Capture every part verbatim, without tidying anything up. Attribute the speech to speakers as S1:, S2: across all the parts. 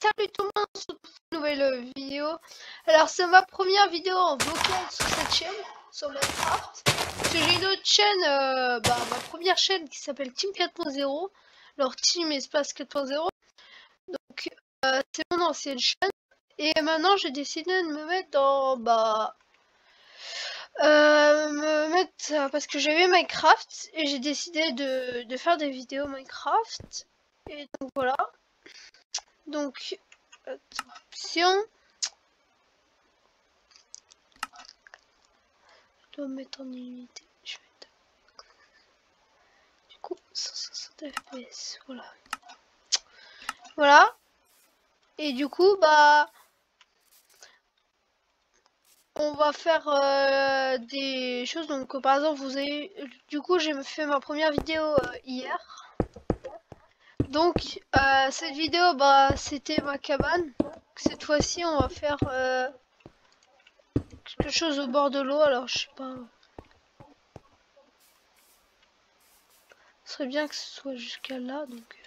S1: Salut tout le monde, on se retrouve pour une nouvelle vidéo. Alors c'est ma première vidéo en vocal sur cette chaîne, sur Minecraft. Parce que j'ai une autre chaîne, euh, bah, ma première chaîne qui s'appelle Team quatre point zéro. Alors Team Espace quatre point zéro. Donc euh, c'est mon ancienne chaîne. Et maintenant j'ai décidé de me mettre dans... Bah, euh, me mettre... Parce que j'avais Minecraft et j'ai décidé de, de faire des vidéos Minecraft. Et donc voilà. Donc... Attention. Je dois mettre en illimité. Je vais mettre... Du coup, cent soixante F P S. Voilà. Voilà. Et du coup, bah... on va faire euh, des choses. Donc, euh, par exemple, vous avez... Du coup, j'ai fait ma première vidéo euh, hier. Donc, euh, cette vidéo, bah, c'était ma cabane. Cette fois-ci, on va faire euh, quelque chose au bord de l'eau. Alors, je sais pas... Ce serait bien que ce soit jusqu'à là, donc...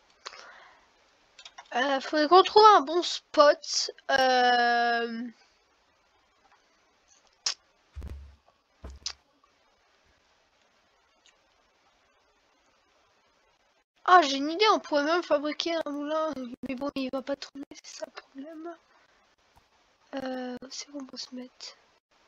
S1: Euh, faudrait qu'on trouve un bon spot. Euh... Ah, j'ai une idée, on pourrait même fabriquer un moulin, mais bon, il va pas tourner, c'est ça le problème. Euh, c'est bon, on peut se mettre.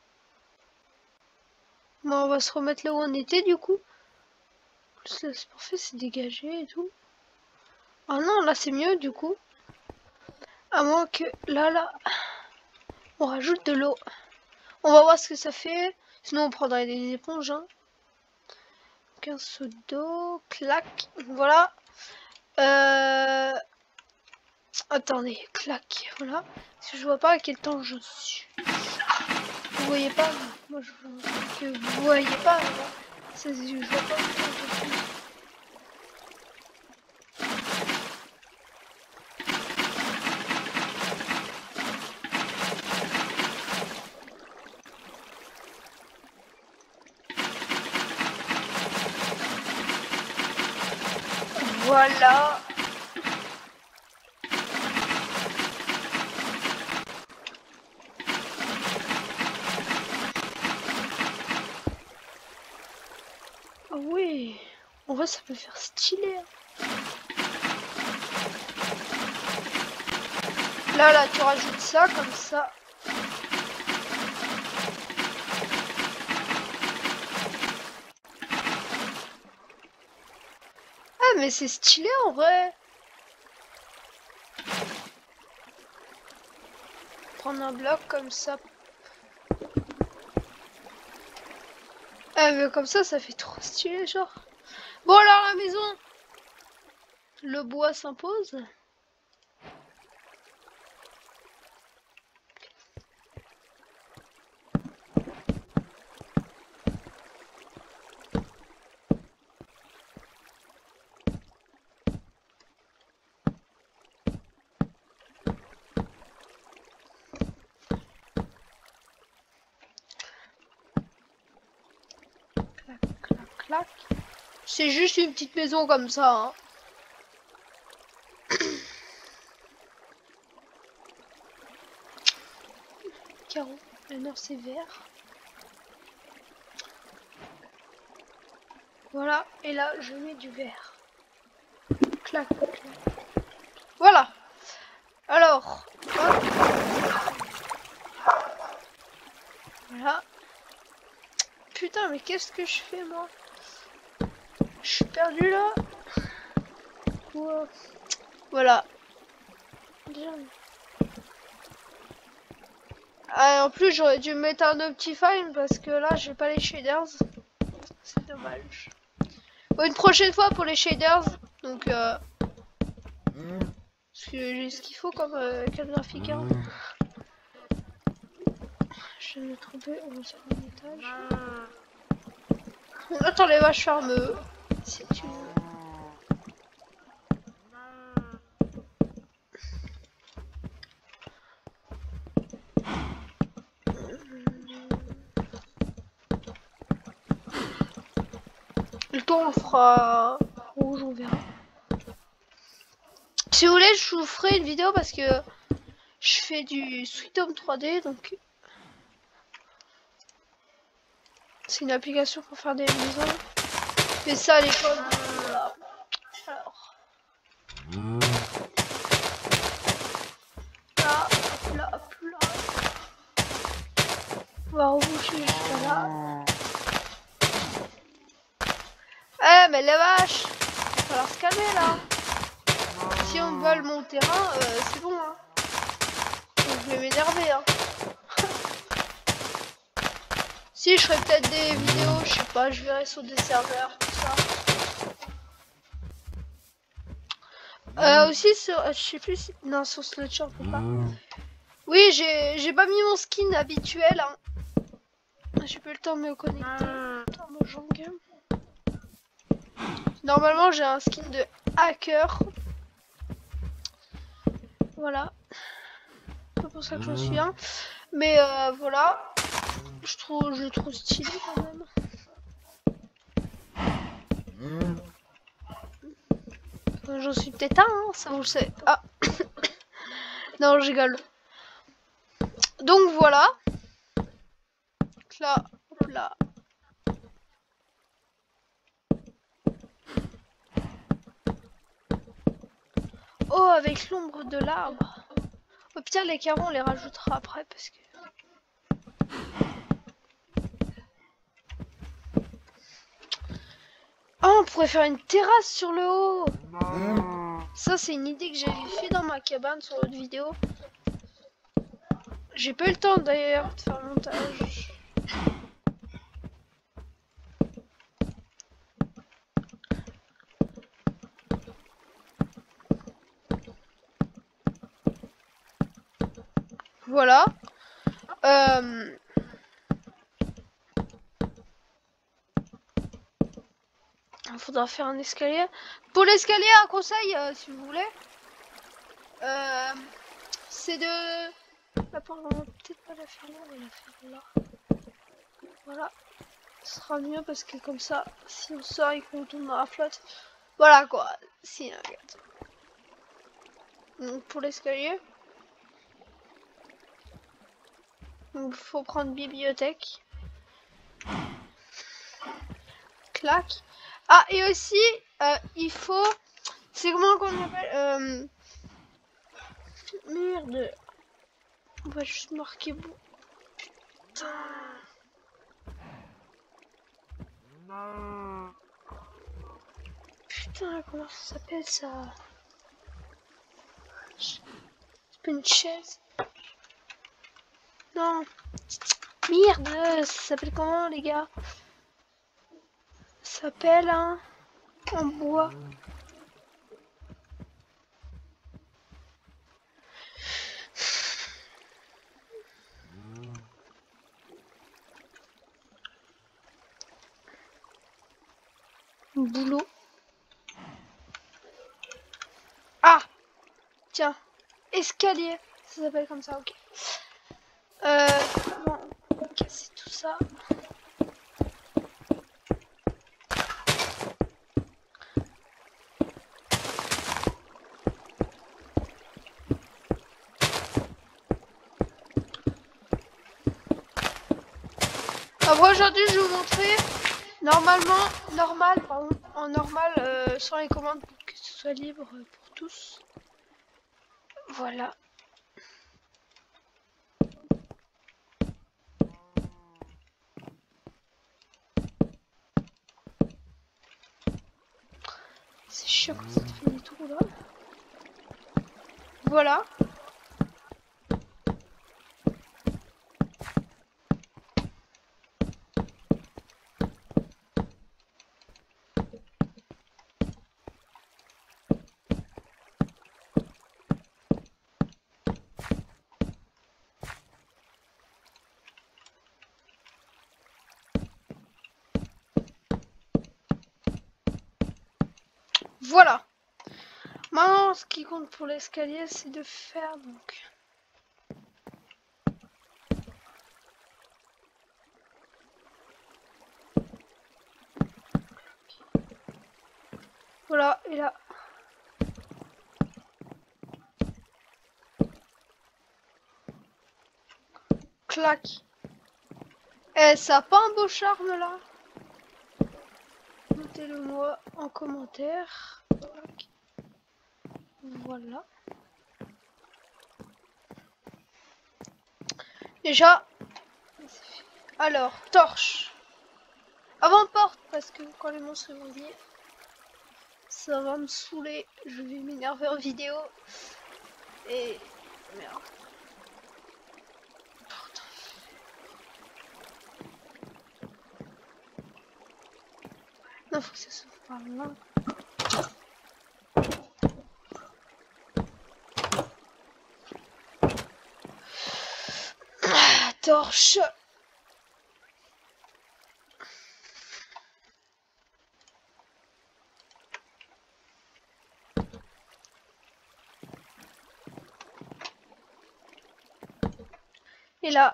S1: Bon, on va se remettre là où on était, du coup. Plus là, c'est parfait, c'est dégagé et tout. Ah non, là, c'est mieux, du coup. À moins que, là, là, on rajoute de l'eau. On va voir ce que ça fait. Sinon, on prendrait des éponges, hein. Donc, un seau d'eau, clac, voilà. Euh... Attendez, clac, voilà. Parce que je vois pas à quel temps je suis. Vous voyez pas, moi je vois que vous voyez pas, ça, je vois pas. Voilà. Ah oui, en vrai ça peut faire stylé. Hein. Là, là, tu rajoutes ça comme ça. Ah mais c'est stylé en vrai. Prendre un bloc comme ça. Ah mais comme ça, ça fait trop stylé genre. Bon alors la maison. Le bois s'impose. C'est juste une petite maison comme ça. Hein. Carreau, maintenant c'est vert. Voilà, et là je mets du vert. Clac, clac. Voilà. Alors, hop. Voilà. Putain, mais qu'est-ce que je fais moi? Je suis perdu là. Wow. Voilà. Ah, en plus, j'aurais dû mettre un Optifine parce que là, j'ai pas les shaders. C'est dommage. Bon, une prochaine fois pour les shaders. Donc, euh, parce que j'ai ce qu'il faut comme euh, carte graphique. Hein. Je vais me tromper. On va sur un étage. On attend les vaches fermeux. Si tu veux. Le temps on fera rouge, on verra. Si vous voulez, je vous ferai une vidéo parce que je fais du Sweet Home trois D, donc c'est une application pour faire des maisons. Je fais ça à l'école. Voilà. Alors. Là, hop là, hop là. On va reboucher jusqu'à là. Eh, mais les vaches! Il va falloir se calmer là. Si on vole mon terrain, euh, c'est bon. Hein. Je vais m'énerver. Hein. Si, je ferai peut-être des vidéos, je sais pas, je verrai sur des serveurs, tout ça. Euh, aussi sur, je sais plus si... Non, sur Sludge, on peut pas. Oui, j'ai pas mis mon skin habituel. Hein. J'ai pas eu le temps de me connecter. Attends, mon jungle. Normalement, j'ai un skin de hacker. Voilà. C'est pas pour ça que j'en suis un. Mais euh, voilà. Je trouve, je le trouve stylé quand même. J'en suis peut-être un, hein, ça vous le savez. Ah. Non, je rigole. Donc voilà. Là, hop là. Oh, avec l'ombre de l'arbre. Au pire, les carreaux, on les rajoutera après parce que... Oh, on pourrait faire une terrasse sur le haut. Ça, c'est une idée que j'avais fait dans ma cabane sur l'autre vidéo. J'ai pas eu le temps d'ailleurs de faire le montage. Voilà. Euh... Il faudra faire un escalier. Pour l'escalier, un conseil, euh, si vous voulez. Euh... C'est de... Là, on va peut-être pas la faire là, on va la faire là. Voilà. Ce sera mieux parce que comme ça, si on sort et qu'on tombe dans la flotte. Voilà quoi. Si, regarde. Donc pour l'escalier. Donc faut prendre bibliothèque. Clac. Ah et aussi euh, il faut. C'est comment qu'on appelle euh... Merde. On va juste marquer bon. Putain. Putain, comment ça s'appelle ça? C'est pas une chaise. Non. Merde, ça s'appelle comment les gars? Ça s'appelle un en bois. Boulot. Ah, tiens, escalier, ça s'appelle comme ça, ok. Euh, bon, on va casser tout ça. Après aujourd'hui, je vais vous montrer normalement, normal, pardon, en normal, euh, sans les commandes pour que ce soit libre pour tous. Voilà. C'est chiant quand ça te fait des trous là. Voilà. Voilà. Maintenant, ce qui compte pour l'escalier, c'est de faire donc. Voilà, et là. Clac. Eh, ça a pas un beau charme là? Notez-le moi en commentaire. Clac. Voilà. Déjà. Alors, torche. Avant-porte, parce que quand les monstres vont venir, ça va me saouler. Je vais m'énerver en vidéo. Et... Merde. Non, faut que ça s'ouvre par là. Ah, torche. Et là.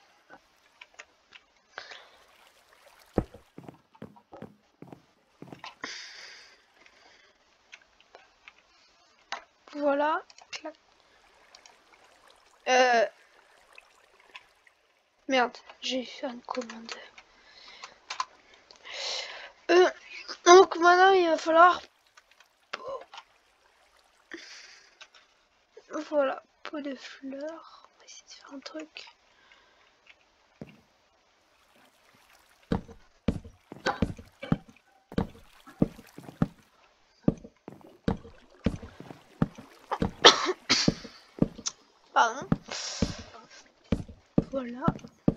S1: Voilà. Clac. Euh... Merde, j'ai fait une commande. Euh, donc maintenant il va falloir... Voilà, pot de fleurs. On va essayer de faire un truc. Pardon. Voilà.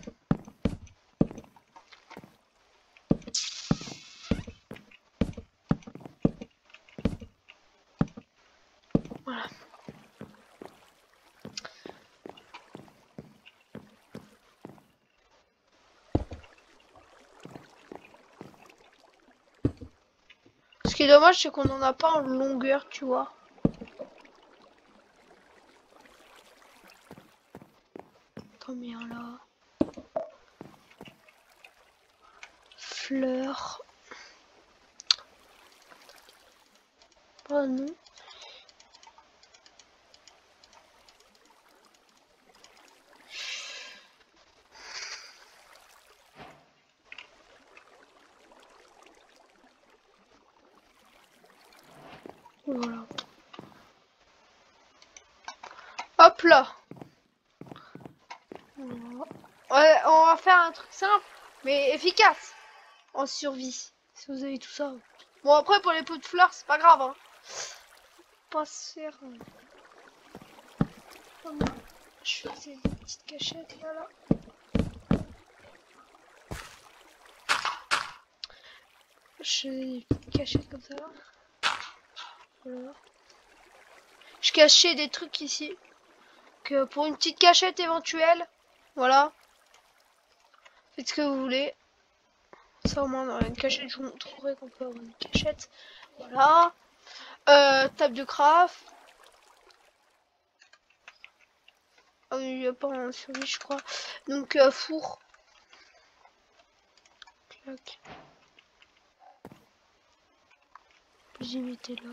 S1: Voilà. Ce qui est dommage, c'est qu'on n'en a pas en longueur, tu vois. Combien là? Fleurs. Oh non. Voilà. Hop là. Ouais, on va faire un truc simple, mais efficace. En survie. Si vous avez tout ça. Bon, après, pour les pots de fleurs, c'est pas grave. Hein. Pas se faire... Je faisais des petites cachettes, voilà. Je fais des petites cachettes comme ça. Voilà. Je cachais des trucs ici. Que pour une petite cachette éventuelle. Voilà. Faites ce que vous voulez. Ça au moins dans une cachette, je vous montrerai qu'on peut avoir une cachette. Voilà. Euh, table de craft. Ah oui, il n'y a pas un survie, je crois. Donc, euh, four. Clac. J'y mettais là.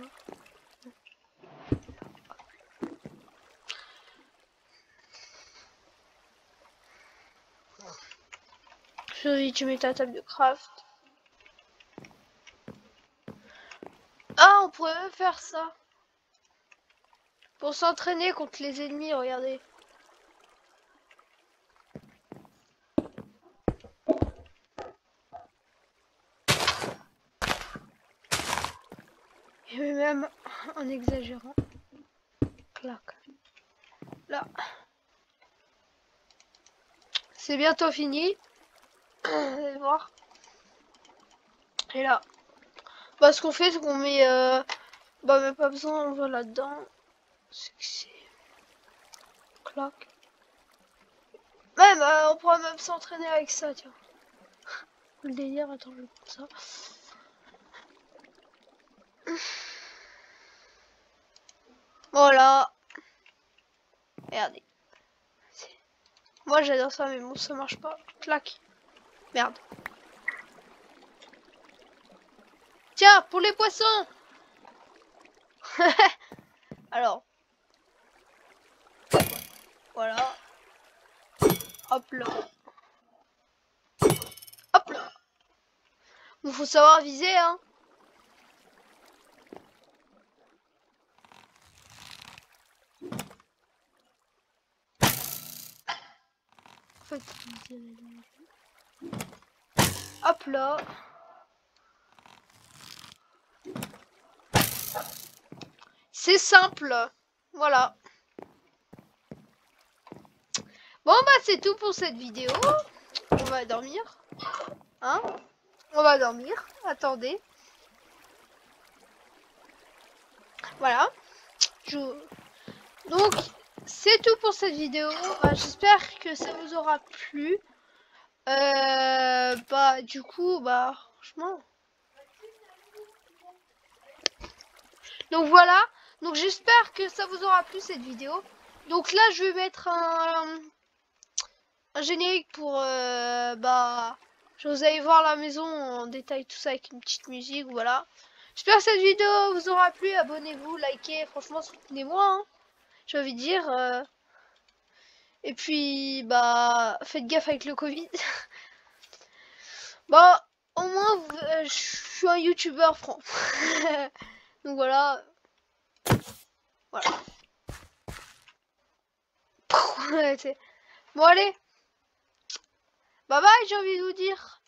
S1: Survie, tu mets ta table de craft. Ah, on pourrait même faire ça. Pour s'entraîner contre les ennemis, regardez. Et même en exagérant. Clac. Là. C'est bientôt fini. Vous allez voir. Et là. Bah, ce qu'on fait, c'est qu'on met... Euh... Bah, même pas besoin, on va là-dedans. C'est que c'est... Clac. Même, euh, on pourra même s'entraîner avec ça, tiens. Le délire, attends, je vais prendre ça. Voilà. Regardez. Moi, j'adore ça, mais bon, ça marche pas. Clac. Merde. Tiens, pour les poissons. Alors. Voilà. Hop là. Hop là. Bon, faut savoir viser, hein. En fait, hop là. C'est simple. Voilà. Bon bah c'est tout pour cette vidéo. On va dormir. Hein? On va dormir. Attendez. Voilà. Je... Donc c'est tout pour cette vidéo. Bah, j'espère que ça vous aura plu. Euh, bah du coup bah franchement. Donc voilà. Donc j'espère que ça vous aura plu cette vidéo. Donc là je vais mettre un, un générique pour euh, bah je vous allez voir la maison en détail tout ça avec une petite musique. Voilà. J'espère que cette vidéo vous aura plu. Abonnez-vous, likez. Franchement soutenez-moi. Hein, j'ai envie de dire. Euh... Et puis bah faites gaffe avec le Covid. Bah au moins euh, je suis un youtubeur franc. Donc voilà. Voilà. Bon allez. Bye bye, j'ai envie de vous dire.